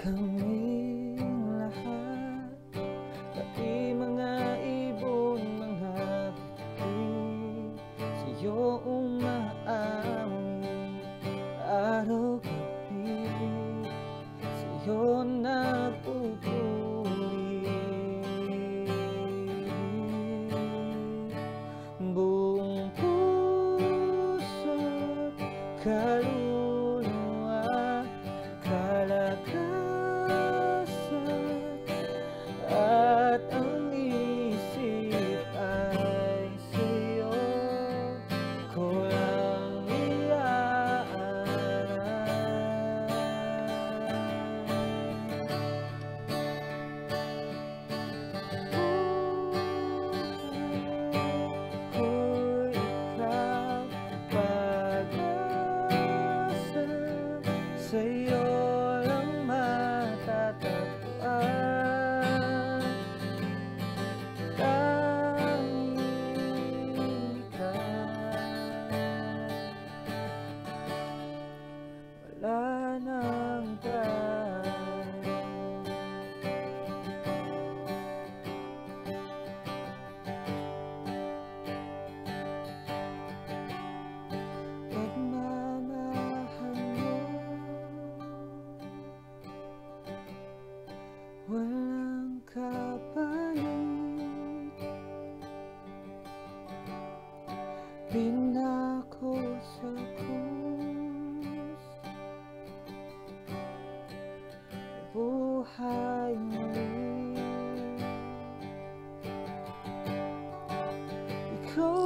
kaming lahat, pati mga ibon, mga bituin, sa'yo umaamin araw-gabi, sa'yo nagpupuri. Buong puso't kaluluwa, kalakasan at ang isip ay sa'yo ko lang iaalay. Ko'y ikaw, pag-asa, sa'yo lang matatagpuan. Tanging ikaw, wala nang pag pagmamahal mo, walang kapalit. Pinako sa krus, buhay muli. Ikaw